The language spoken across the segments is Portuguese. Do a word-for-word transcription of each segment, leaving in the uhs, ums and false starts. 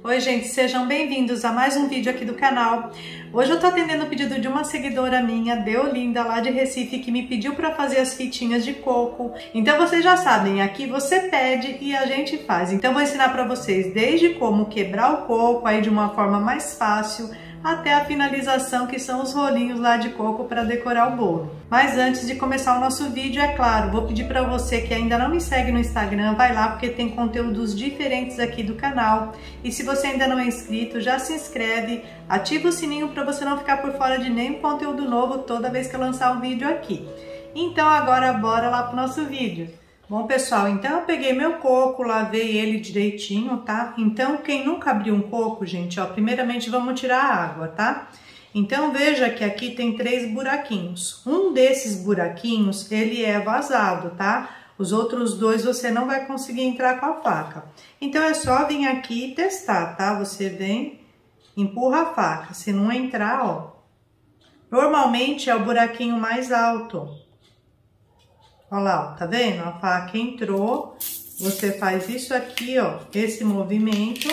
Oi gente, sejam bem-vindos a mais um vídeo aqui do canal. Hoje eu tô atendendo o pedido de uma seguidora minha, Deolinda, lá de Recife, que me pediu para fazer as fitinhas de coco. Então vocês já sabem, aqui você pede e a gente faz. Então eu vou ensinar para vocês desde como quebrar o coco aí de uma forma mais fácil, até a finalização, que são os rolinhos lá de coco para decorar o bolo. Mas antes de começar o nosso vídeo, é claro, vou pedir para você que ainda não me segue no Instagram, vai lá porque tem conteúdos diferentes aqui do canal. E se você ainda não é inscrito, já se inscreve, ativa o sininho para você não ficar por fora de nenhum conteúdo novo toda vez que eu lançar um vídeo aqui. Então agora bora lá pro nosso vídeo. Bom, pessoal, então eu peguei meu coco, lavei ele direitinho, tá? Então, quem nunca abriu um coco, gente, ó, primeiramente vamos tirar a água, tá? Então, veja que aqui tem três buraquinhos. Um desses buraquinhos, ele é vazado, tá? Os outros dois você não vai conseguir entrar com a faca. Então, é só vir aqui e testar, tá? Você vem, empurra a faca. Se não entrar, ó, normalmente é o buraquinho mais alto. Olha lá, ó, tá vendo? A faca entrou, você faz isso aqui, ó, esse movimento.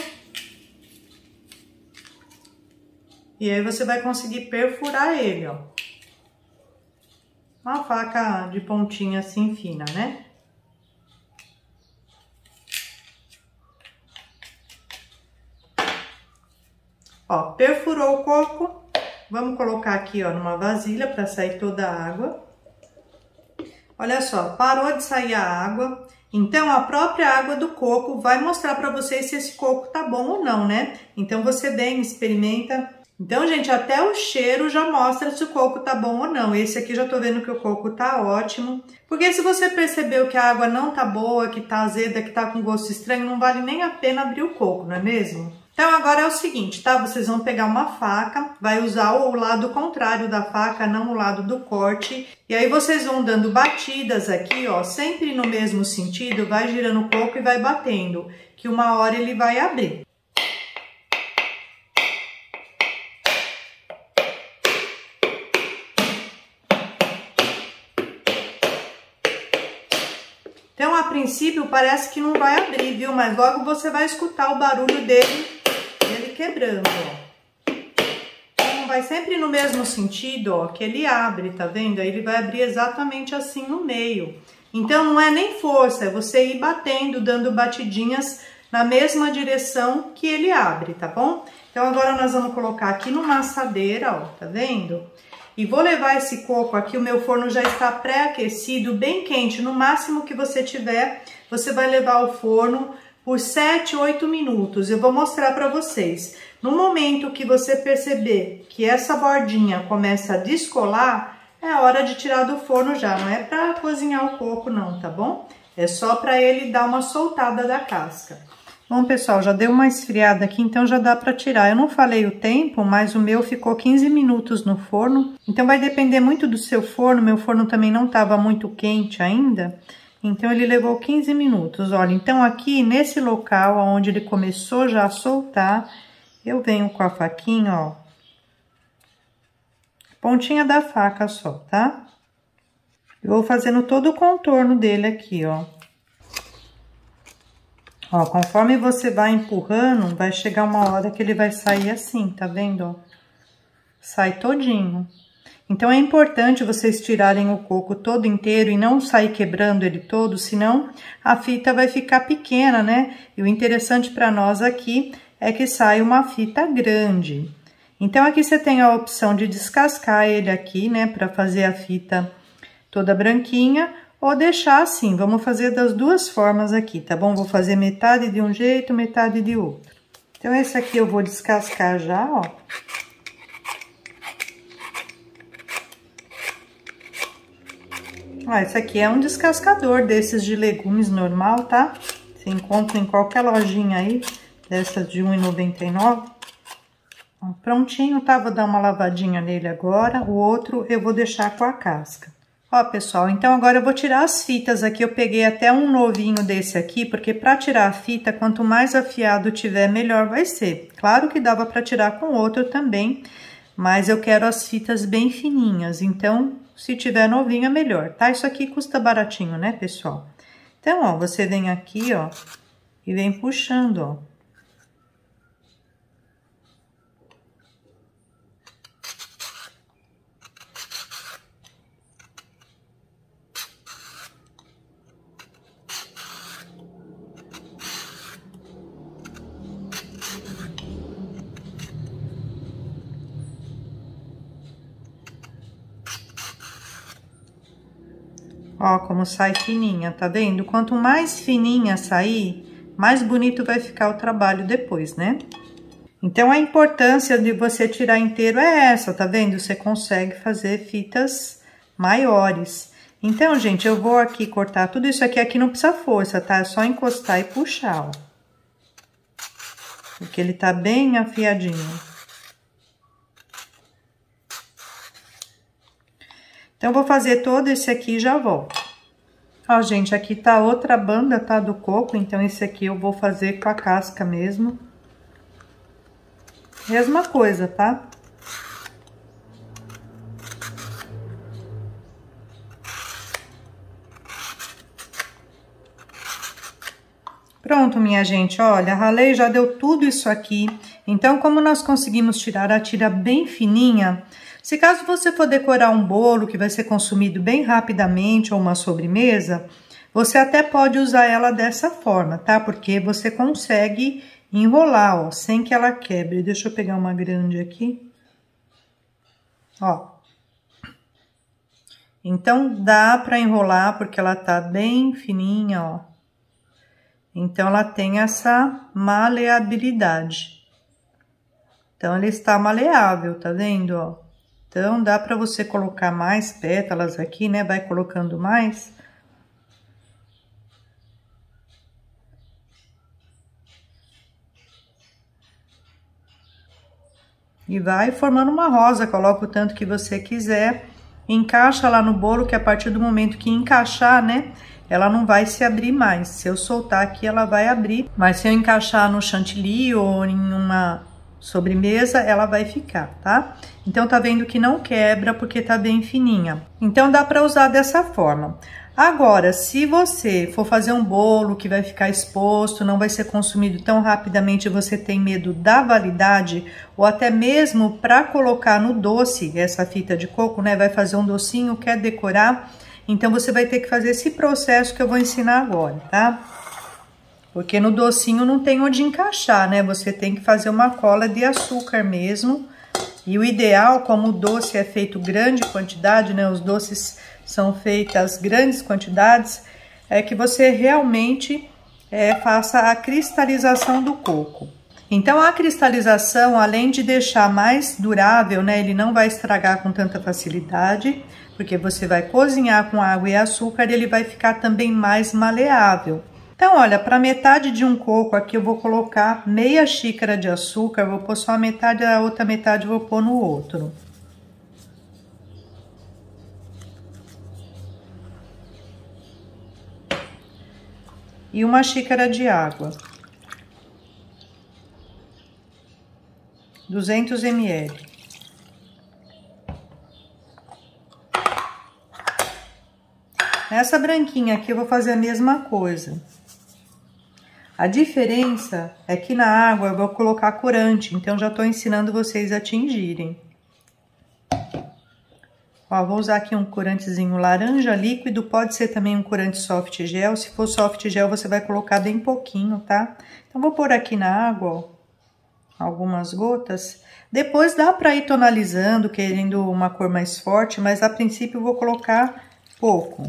E aí você vai conseguir perfurar ele, ó. Uma faca de pontinha assim fina, né? Ó, perfurou o coco. Vamos colocar aqui, ó, numa vasilha para sair toda a água. Olha só, parou de sair a água, então a própria água do coco vai mostrar para vocês se esse coco tá bom ou não, né? Então você vem, experimenta. Então, gente, até o cheiro já mostra se o coco tá bom ou não. Esse aqui já tô vendo que o coco tá ótimo. Porque se você percebeu que a água não tá boa, que tá azeda, que tá com gosto estranho, não vale nem a pena abrir o coco, não é mesmo? Então agora é o seguinte, tá? Vocês vão pegar uma faca, vai usar o lado contrário da faca, não o lado do corte. E aí vocês vão dando batidas aqui, ó, sempre no mesmo sentido, vai girando o coco e vai batendo, que uma hora ele vai abrir. Então, a princípio, parece que não vai abrir, viu? Mas logo você vai escutar o barulho dele, dele quebrando, ó. Então, vai sempre no mesmo sentido, ó, que ele abre, tá vendo? Aí ele vai abrir exatamente assim no meio. Então, não é nem força, é você ir batendo, dando batidinhas na mesma direção que ele abre, tá bom? Então, agora nós vamos colocar aqui numa assadeira, ó, tá vendo? E vou levar esse coco aqui, o meu forno já está pré-aquecido, bem quente, no máximo que você tiver, você vai levar ao forno por sete, oito minutos. Eu vou mostrar para vocês. No momento que você perceber que essa bordinha começa a descolar, é hora de tirar do forno já, não é para cozinhar o coco não, tá bom? É só para ele dar uma soltada da casca. Bom, pessoal, já deu uma esfriada aqui, então já dá para tirar. Eu não falei o tempo, mas o meu ficou quinze minutos no forno. Então vai depender muito do seu forno. Meu forno também não estava muito quente ainda, então ele levou quinze minutos. Olha, então aqui nesse local onde ele começou já a soltar, eu venho com a faquinha, ó, pontinha da faca só, tá? Eu vou fazendo todo o contorno dele aqui, ó. Ó, conforme você vai empurrando, vai chegar uma hora que ele vai sair assim, tá vendo, ó? Sai todinho. Então, é importante vocês tirarem o coco todo inteiro e não sair quebrando ele todo, senão a fita vai ficar pequena, né? E o interessante para nós aqui é que sai uma fita grande. Então, aqui você tem a opção de descascar ele aqui, né? Para fazer a fita toda branquinha. Ou deixar assim, vamos fazer das duas formas aqui, tá bom? Vou fazer metade de um jeito, metade de outro. Então, esse aqui eu vou descascar já, ó. Ó, esse aqui é um descascador desses de legumes normal, tá? Você encontra em qualquer lojinha aí, dessas de um real e noventa e nove centavos. Prontinho, tá? Vou dar uma lavadinha nele agora. O outro eu vou deixar com a casca. Ó, pessoal, então agora eu vou tirar as fitas aqui. Eu peguei até um novinho desse aqui, porque para tirar a fita, quanto mais afiado tiver, melhor vai ser. Claro que dava para tirar com outro também, mas eu quero as fitas bem fininhas, então, se tiver novinho é melhor, tá? Isso aqui custa baratinho, né, pessoal? Então, ó, você vem aqui, ó, e vem puxando, ó. Ó, como sai fininha, tá vendo? Quanto mais fininha sair, mais bonito vai ficar o trabalho depois, né? Então, a importância de você tirar inteiro é essa, tá vendo? Você consegue fazer fitas maiores. Então, gente, eu vou aqui cortar tudo isso aqui. Aqui não precisa força, tá? É só encostar e puxar, ó. Porque ele tá bem afiadinho. Então, eu vou fazer todo esse aqui e já volto. Ó, gente, aqui tá outra banda, tá? Do coco. Então, esse aqui eu vou fazer com a casca mesmo. Mesma coisa, tá? Pronto, minha gente, olha, ralei, já deu tudo isso aqui. Então, como nós conseguimos tirar a tira bem fininha, se caso você for decorar um bolo que vai ser consumido bem rapidamente ou uma sobremesa, você até pode usar ela dessa forma, tá? Porque você consegue enrolar, ó, sem que ela quebre. Deixa eu pegar uma grande aqui. Ó. Então, dá pra enrolar porque ela tá bem fininha, ó. Então, ela tem essa maleabilidade. Então, ela está maleável, tá vendo, ó? Então, dá pra você colocar mais pétalas aqui, né? Vai colocando mais. E vai formando uma rosa, coloca o tanto que você quiser. Encaixa lá no bolo, que a partir do momento que encaixar, né? Ela não vai se abrir mais. Se eu soltar aqui, ela vai abrir. Mas se eu encaixar no chantilly ou em uma sobremesa, ela vai ficar, tá? Então, tá vendo que não quebra porque tá bem fininha. Então, dá pra usar dessa forma. Agora, se você for fazer um bolo que vai ficar exposto, não vai ser consumido tão rapidamente, você tem medo da validade, ou até mesmo para colocar no doce, essa fita de coco, né? Vai fazer um docinho, quer decorar, então você vai ter que fazer esse processo que eu vou ensinar agora, tá? Porque no docinho não tem onde encaixar, né? Você tem que fazer uma cola de açúcar mesmo. E o ideal, como o doce é feito grande quantidade, né? Os doces são feitas grandes quantidades, é que você realmente é, faça a cristalização do coco. Então, a cristalização, além de deixar mais durável, né? Ele não vai estragar com tanta facilidade, porque você vai cozinhar com água e açúcar, ele vai ficar também mais maleável. Então, olha, para metade de um coco aqui eu vou colocar meia xícara de açúcar, vou pôr só a metade, a outra metade eu vou pôr no outro. E uma xícara de água. duzentos mililitros. Nessa branquinha aqui eu vou fazer a mesma coisa. A diferença é que na água eu vou colocar corante, então já tô ensinando vocês a tingirem. Ó, vou usar aqui um corantezinho laranja líquido, pode ser também um corante soft gel. Se for soft gel, você vai colocar bem pouquinho, tá? Então, vou pôr aqui na água, ó, algumas gotas. Depois dá pra ir tonalizando, querendo uma cor mais forte, mas a princípio eu vou colocar pouco.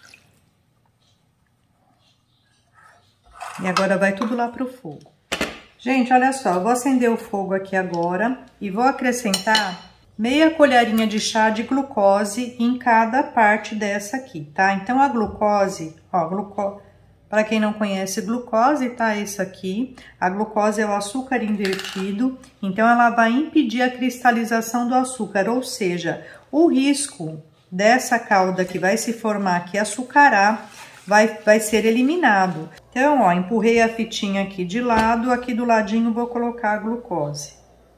E agora vai tudo lá pro fogo. Gente, olha só, eu vou acender o fogo aqui agora e vou acrescentar meia colherinha de chá de glucose em cada parte dessa aqui, tá? Então, a glucose, ó, gluco... para quem não conhece glucose, tá? Isso aqui, a glucose é o açúcar invertido, então ela vai impedir a cristalização do açúcar, ou seja, o risco dessa calda que vai se formar aqui, açucarar, vai, vai ser eliminado. Então, ó, empurrei a fitinha aqui de lado, aqui do ladinho vou colocar a glucose.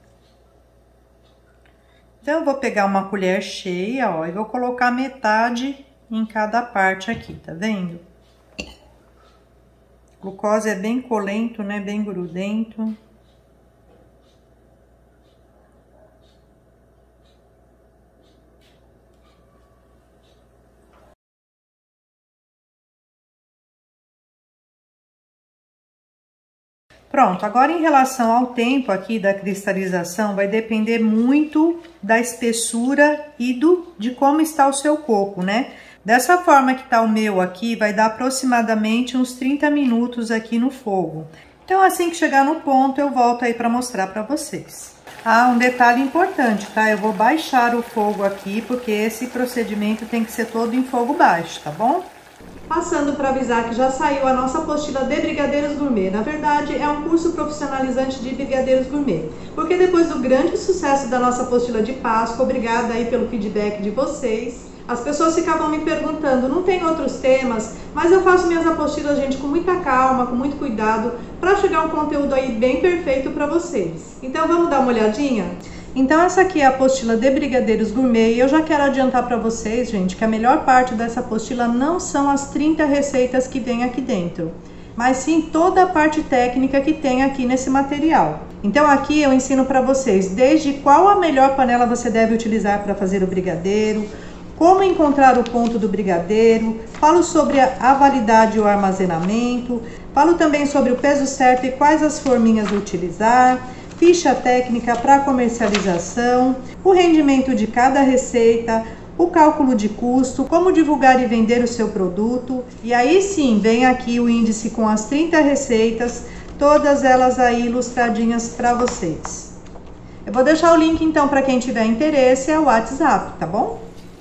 Então, eu vou pegar uma colher cheia, ó, e vou colocar metade em cada parte aqui, tá vendo? Glucose é bem colento, né? Bem grudento. Pronto, agora em relação ao tempo aqui da cristalização, vai depender muito da espessura e do, de como está o seu coco, né? Dessa forma que tá o meu aqui, vai dar aproximadamente uns trinta minutos aqui no fogo. Então, assim que chegar no ponto, eu volto aí para mostrar para vocês. Ah, um detalhe importante, tá? Eu vou baixar o fogo aqui, porque esse procedimento tem que ser todo em fogo baixo, tá bom? Passando para avisar que já saiu a nossa apostila de Brigadeiros Gourmet. Na verdade, é um curso profissionalizante de Brigadeiros Gourmet. Porque depois do grande sucesso da nossa apostila de Páscoa, obrigada aí pelo feedback de vocês, as pessoas ficavam me perguntando, não tem outros temas? Mas eu faço minhas apostilas, gente, com muita calma, com muito cuidado, para chegar um conteúdo aí bem perfeito para vocês. Então vamos dar uma olhadinha? Então essa aqui é a apostila de Brigadeiros Gourmet e eu já quero adiantar para vocês, gente, que a melhor parte dessa apostila não são as trinta receitas que vem aqui dentro, mas sim toda a parte técnica que tem aqui nesse material. Então aqui eu ensino para vocês desde qual a melhor panela você deve utilizar para fazer o brigadeiro, como encontrar o ponto do brigadeiro, falo sobre a validade e o armazenamento, falo também sobre o peso certo e quais as forminhas utilizar, ficha técnica para comercialização, o rendimento de cada receita, o cálculo de custo, como divulgar e vender o seu produto. E aí sim, vem aqui o índice com as trinta receitas, todas elas aí ilustradinhas para vocês. Eu vou deixar o link então para quem tiver interesse, é o WhatsApp, tá bom?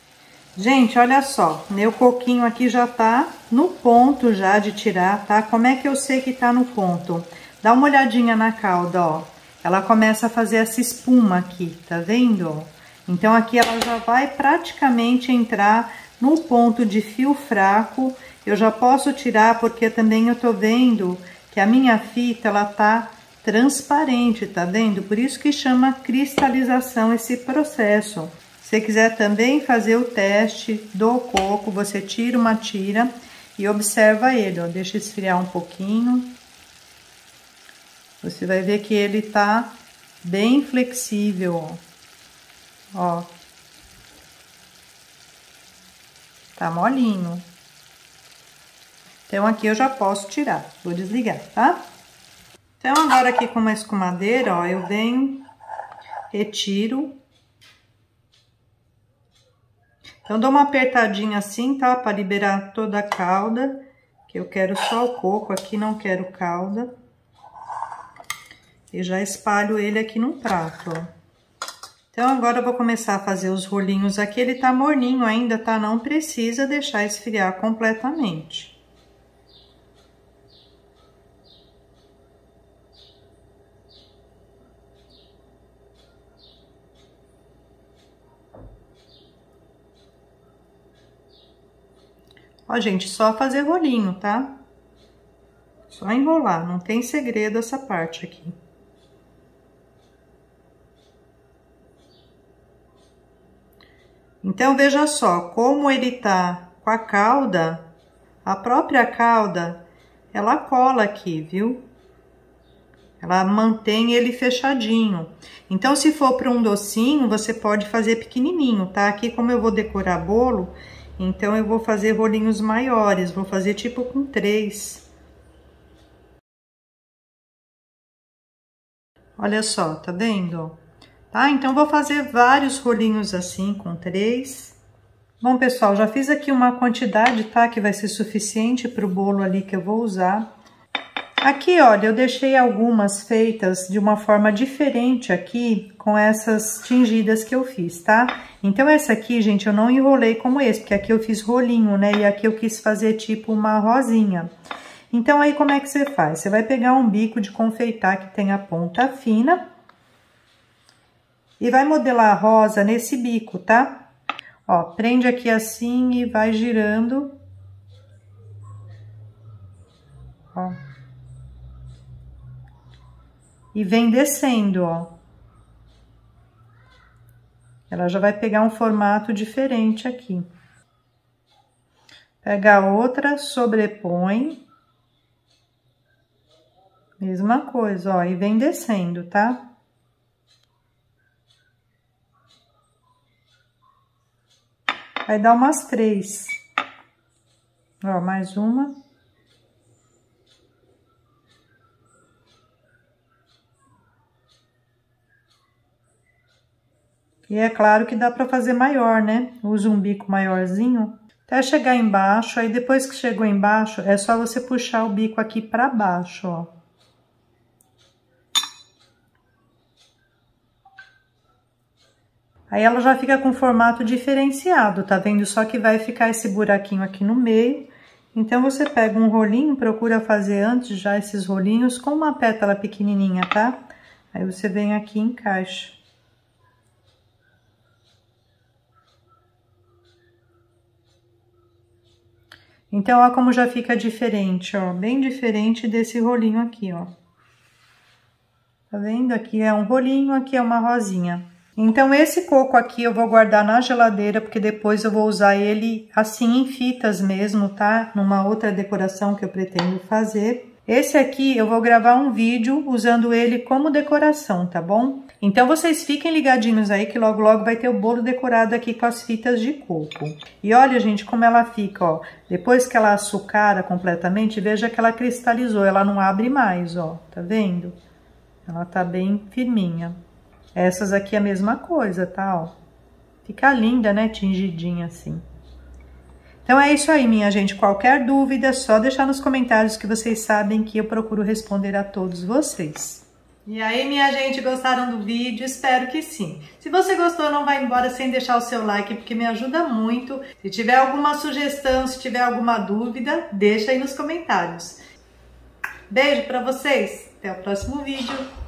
Gente, olha só, meu coquinho aqui já tá no ponto já de tirar, tá? Como é que eu sei que tá no ponto? Dá uma olhadinha na calda, ó. Ela começa a fazer essa espuma aqui, tá vendo? Então, aqui ela já vai praticamente entrar no ponto de fio fraco. Eu já posso tirar porque também eu tô vendo que a minha fita, ela tá transparente, tá vendo? Por isso que chama cristalização esse processo. Se você quiser também fazer o teste do coco, você tira uma tira e observa ele, ó. Deixa esfriar um pouquinho. Você vai ver que ele tá bem flexível, ó. Ó. Tá molinho. Então, aqui eu já posso tirar. Vou desligar, tá? Então, agora aqui com uma escumadeira, ó, eu venho, retiro. Então, dou uma apertadinha assim, tá? Pra liberar toda a calda, que eu quero só o coco aqui, não quero calda. E já espalho ele aqui no prato, ó. Então, agora eu vou começar a fazer os rolinhos aqui. Ele tá morninho ainda, tá? Não precisa deixar esfriar completamente. Ó, gente, só fazer rolinho, tá? Só enrolar, não tem segredo essa parte aqui. Então, veja só, como ele tá com a calda, a própria calda, ela cola aqui, viu? Ela mantém ele fechadinho. Então, se for para um docinho, você pode fazer pequenininho, tá? Aqui, como eu vou decorar bolo, então eu vou fazer rolinhos maiores, vou fazer tipo com três. Olha só, tá vendo? Tá? Então, vou fazer vários rolinhos assim, com três. Bom, pessoal, já fiz aqui uma quantidade, tá? Que vai ser suficiente para o bolo ali que eu vou usar. Aqui, olha, eu deixei algumas feitas de uma forma diferente aqui, com essas tingidas que eu fiz, tá? Então, essa aqui, gente, eu não enrolei como esse, porque aqui eu fiz rolinho, né? E aqui eu quis fazer tipo uma rosinha. Então, aí, como é que você faz? Você vai pegar um bico de confeitar que tem a ponta fina e vai modelar a rosa nesse bico, tá? Ó, prende aqui assim e vai girando. Ó. E vem descendo, ó. Ela já vai pegar um formato diferente aqui. Pega a outra, sobrepõe. Mesma coisa, ó, e vem descendo, tá? Vai dar umas três. Ó, mais uma. E é claro que dá pra fazer maior, né? Usa um bico maiorzinho. até chegar embaixo. Aí depois que chegou embaixo, é só você puxar o bico aqui pra baixo, ó. Aí ela já fica com formato diferenciado, tá vendo? Só que vai ficar esse buraquinho aqui no meio. Então, você pega um rolinho, procura fazer antes já esses rolinhos com uma pétala pequenininha, tá? Aí você vem aqui e encaixa. Então, ó como já fica diferente, ó. Bem diferente desse rolinho aqui, ó. Tá vendo? Aqui é um rolinho, aqui é uma rosinha. Então, esse coco aqui eu vou guardar na geladeira, porque depois eu vou usar ele assim em fitas mesmo, tá? Numa outra decoração que eu pretendo fazer. Esse aqui eu vou gravar um vídeo usando ele como decoração, tá bom? Então, vocês fiquem ligadinhos aí que logo logo vai ter o bolo decorado aqui com as fitas de coco. E olha, gente, como ela fica, ó. Depois que ela açucara completamente, veja que ela cristalizou, ela não abre mais, ó. Tá vendo? Ela tá bem firminha. Essas aqui é a mesma coisa, tá, ó. Fica linda, né, tingidinha assim. Então é isso aí, minha gente. Qualquer dúvida, é só deixar nos comentários que vocês sabem que eu procuro responder a todos vocês. E aí, minha gente, gostaram do vídeo? Espero que sim. Se você gostou, não vai embora sem deixar o seu like, porque me ajuda muito. Se tiver alguma sugestão, se tiver alguma dúvida, deixa aí nos comentários. Beijo pra vocês. Até o próximo vídeo.